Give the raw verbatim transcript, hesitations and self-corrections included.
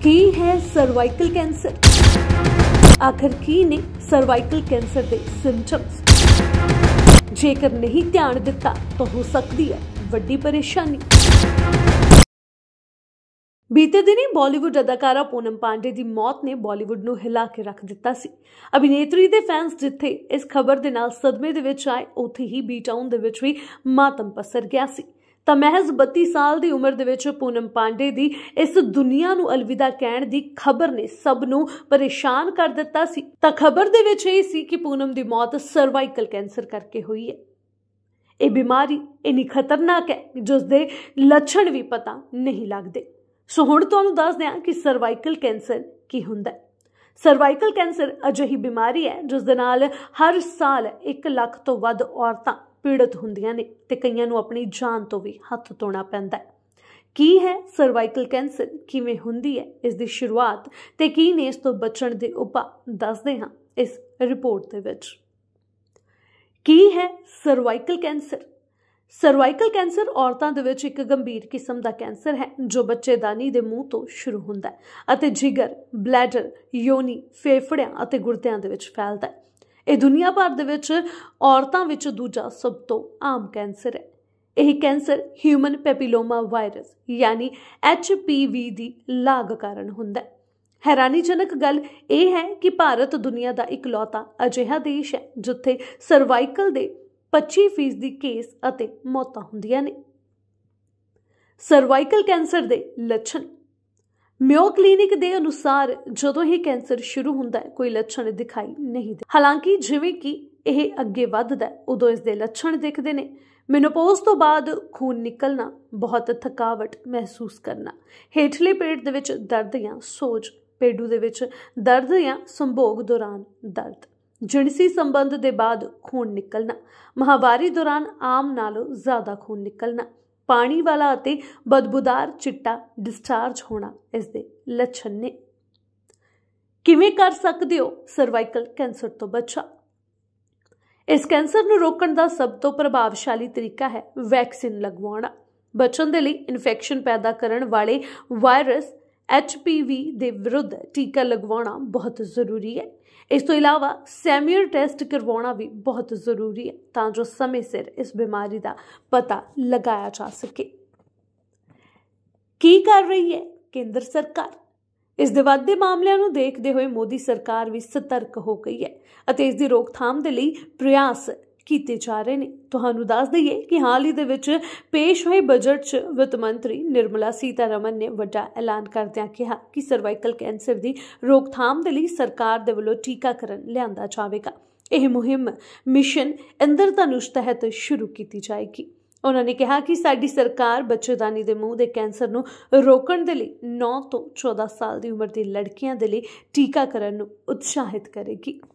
की है cervical cancer? आखिर की ने सर्वाइकल कैंसर के सिम्पटम्स? जेकर नहीं ध्यान दिता तो हो सकती है वड्डी परेशानी। बीते दिनी बॉलीवुड अदाकारा पूनम पांडे की मौत ने बॉलीवुड नूं हिला के रख दिता सी। अभिनेत्री दे फैंस जिथे इस खबर दे नाल सदमे दे विच आए, उत्थे ही बी टाउन दे विच भी मातम पसर गया सी। तां महज बत्ती साल की उम्र दे विच पूनम पांडे की इस दुनिया नूं अलविदा कहण दी खबर ने सब नूं परेशान कर दिता सी। तां खबर दे विच इह सी कि पूनम की मौत सर्वाइकल कैंसर करके हुई है। यह बीमारी इन्नी खतरनाक है जिसके लक्षण भी पता नहीं लगते। सो हुण तुहानूं दस दियां कि सर्वाइकल कैंसर की हुंदा है। सर्वाइकल कैंसर अजिही बीमारी है जिस दे नाल हर साल एक लाख तो वध औरतां पीड़ित हुंदियां ने ते कईयां नूं अपनी जान तो भी हथ धोना पैंदा है। की है सर्वाइकल कैंसर, किवें हुंदी है, इस दी शुरुआत ते की ने इस तो बचण दे उपाय दसदे हां इस रिपोर्ट दे विच। की है सर्वाइकल कैंसर? सर्वाइकल कैंसर औरतां दे विच एक गंभीर किस्म का कैंसर है जो बच्चेदानी दे मूँह तो शुरू हुंदा है अते जिगर, ब्लैडर, योनी, फेफड़ियां अते गुर्दियां दे विच फैलदा है। यह दुनिया भर दे विच औरतां विच दूजा सब तो आम कैंसर है। यह कैंसर ह्यूमन पैपिलोमा वायरस यानी एच पी वी की लाग कारण हुंदा है। हैरानीजनक गल यह है कि भारत दुनिया का इकलौता अजिहा देश है जिथे सर्वाइकल दे पच्ची फीसदी केस अते मौतां हुंदियां ने। सर्वाइकल कैंसर दे लक्षण। म्यो क्लिनिक के अनुसार जदों ही कैंसर शुरू हुंदा है कोई लक्षण दिखाई नहीं दे। हालांकि जिवें कि यह अगे वधदा है उदों इसके लक्षण दिखते हैं। मेनोपॉज तो बाद खून निकलना, बहुत थकावट महसूस करना, हेठले पेट दे विच दर्द या सोज, पेडू दे विच दर्द या संभोग दौरान दर्द, जिनसी संबंध के बाद खून निकलना, माहवारी दौरान आम नालों ज़्यादा खून निकलना, पानी वाला अते बदबूदार चिट्टा डिस्चार्ज होना इसके लक्षण ने। किवें कर सकदे हो सर्वाइकल कैंसर तो बचा? इस कैंसर नूं रोकण दा सब तो प्रभावशाली तरीका है वैक्सीन लगवाउणा। बचण दे लई इन्फेक्शन पैदा करन वाले वायरस एच पी वी दे विरुद्ध टीका लगवाउणा बहुत जरूरी है। इस तो इलावा सैम्यूअर टेस्ट करवाउणा भी बहुत जरूरी है तां जो समय सिर इस बीमारी का पता लगाया जा सके। की कर रही है केंद्र सरकार? इस दे वधदे मामलिਆਂ ਨੂੰ देखते हुए मोदी सरकार भी सतर्क हो गई है ਅਤੇ इस दी रोकथाम दे लई प्रयास कीते जा रहे हैं। तुहानूं दस दईए कि हाल ही दे विच पेश होए बजट च वित्त मंत्री निर्मला सीतारमन ने वड्डा ऐलान करदिआं कहा कि सर्वाइकल कैंसर की रोकथाम दे लई सरकार दे वल्लों टीकाकरण लिआंदा जावेगा। यह मुहिम मिशन इंद्रधनुष तहत शुरू की जाएगी। उन्होंने कहा कि साडी सरकार बच्चेदानी दे मूँह दे कैंसर नूं रोकण दे लई नौ तो चौदह साल की उम्र की लड़कियां दे लई टीकाकरण नूं उत्साहित करेगी।